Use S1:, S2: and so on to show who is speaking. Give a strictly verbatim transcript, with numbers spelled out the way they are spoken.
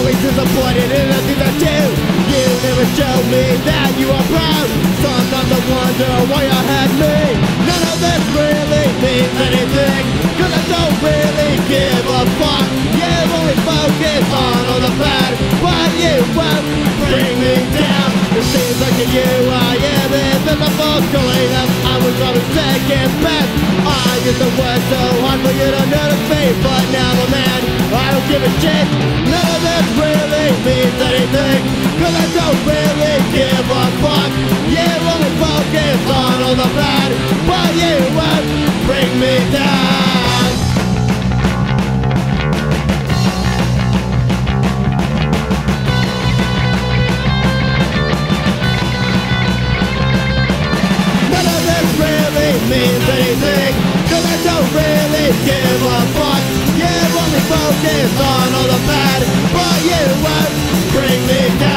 S1: always disappointed in the things I do. You never show me that you are proud. Sometimes I wonder why you had me. None of this really means anything, cause I don't really give a fuck. You only focus on all the bad, but you won't bring me down. It seems like to you I am invisible, calling up I was on a second best. I used to work so hard for you to notice me, but now I'm a man, I don't give a shit. None of this really means anything, cause I don't really give a fuck. You only focus on all the bad, but you won't bring me down. None of this really means anything, cause I don't really give a fuck. You only focus on all the bad, but you won't bring me down.